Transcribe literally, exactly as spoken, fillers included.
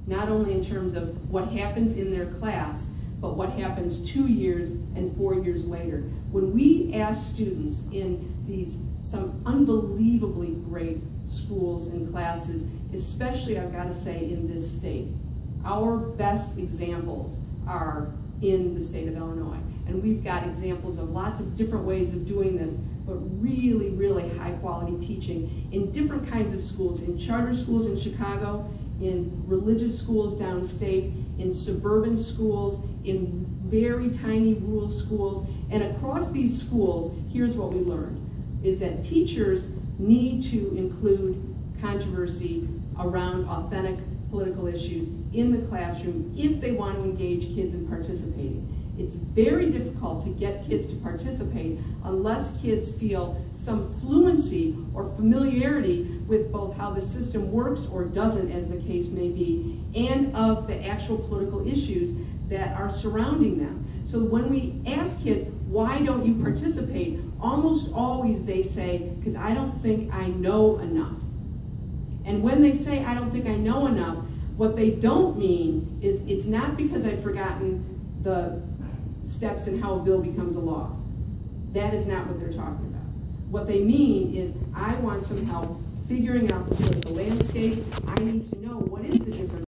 not only in terms of what happens in their class, but what happens two years and four years later. When we ask students in these some unbelievably great schools and classes, especially I've got to say in this state, our best examples are in the state of Illinois. And we've got examples of lots of different ways of doing this, but really, really high quality teaching in different kinds of schools, in charter schools in Chicago, in religious schools downstate, in suburban schools, in very tiny rural schools. And across these schools, here's what we learned, is that teachers need to include controversy around authentic political issues in the classroom if they want to engage kids in participating. It's very difficult to get kids to participate unless kids feel some fluency or familiarity with both how the system works or doesn't, as the case may be, and of the actual political issues that are surrounding them. So when we ask kids, why don't you participate? Almost always they say, because I don't think I know enough. And when they say, I don't think I know enough, what they don't mean is it's not because I've forgotten the steps in how a bill becomes a law. That is not what they're talking about. What they mean is, I want some help figuring out the political landscape. I need to know what is the difference